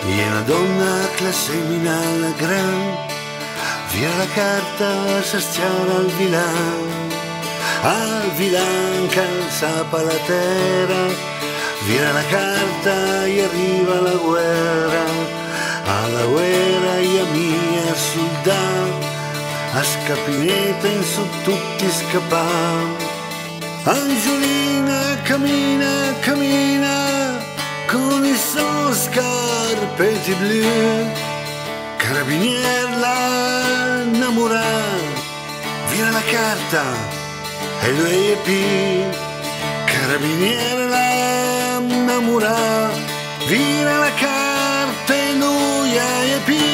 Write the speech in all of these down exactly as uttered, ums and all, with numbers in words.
e una donna che la semina alla gran, via la carta se stiara al vilan, al vilan calzapa la terra, via la carta e arriva la guerra, alla guerra e a mia soldà, a scapineta in su tutti scappam. Angiolina cammina, cammina con i suoi scarpetti blu, carabinier la innamora, via la carta e lui è pi, carabinier la innamora, via la carta e lui è pi.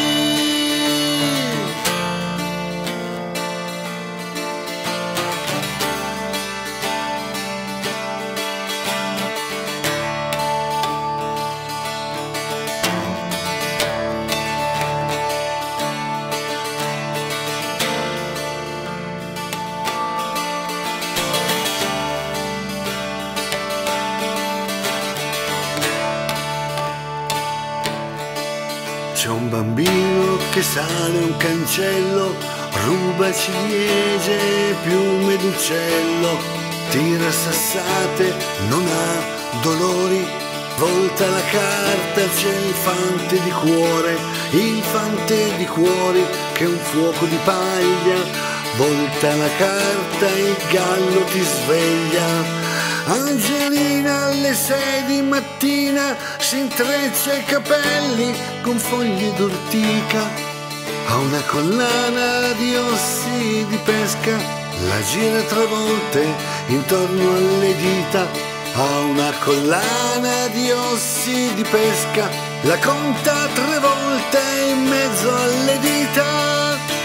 C'è un bambino che sale un cancello, ruba ciliegie, piume d'uccello, tira sassate, non ha dolori, volta la carta, c'è il fante di cuore, il fante di cuori che è un fuoco di paglia, volta la carta e il gallo ti sveglia. Angelina alle sei di mattina si intreccia i capelli con foglie d'ortica, ha una collana di ossi di pesca, la gira tre volte intorno alle dita, ha una collana di ossi di pesca, la conta tre volte in mezzo alle dita.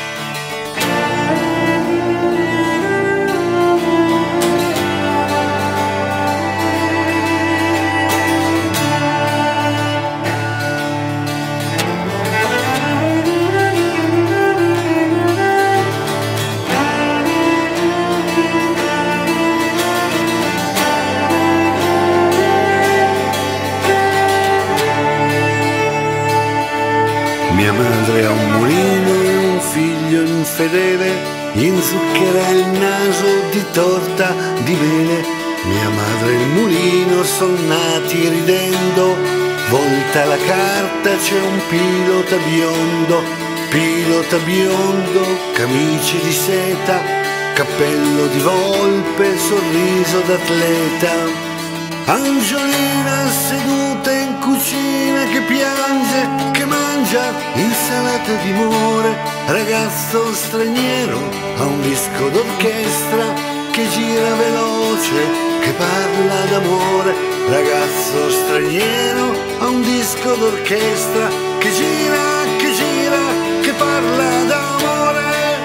Mia madre ha un mulino e un figlio infedele, gli inzuccherà il naso di torta di mele. Mia madre e il mulino son nati ridendo, volta la carta c'è un pilota biondo, pilota biondo, camicie di seta, cappello di volpe, sorriso d'atleta. Angiolina seduta in cucina che piange, che mangia insalata di more, ragazzo straniero ha un disco d'orchestra che gira veloce, che parla d'amore, ragazzo straniero ha un disco d'orchestra che gira, che gira, che parla d'amore.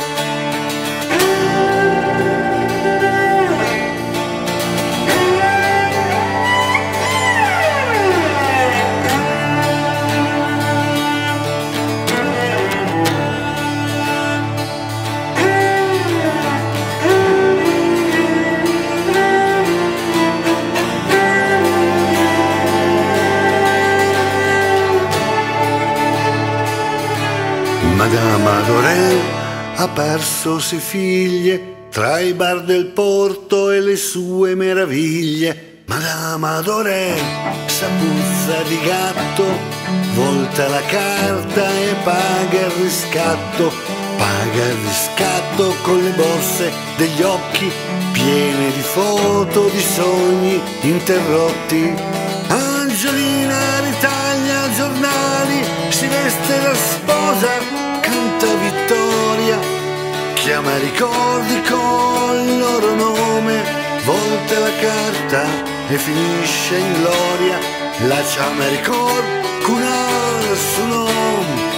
Madame Adorel ha perso sei figlie tra i bar del porto e le sue meraviglie. Madame Adorel s'appuzza di gatto, volta la carta e paga il riscatto, paga il riscatto con le borse degli occhi piene di foto, di sogni interrotti. Angiolina ritaglia giornali, si veste da sposa, canta vittoria, chiama ricordi con il loro nome, volta la carta e finisce in gloria, la chiama ricordi con il suo nome.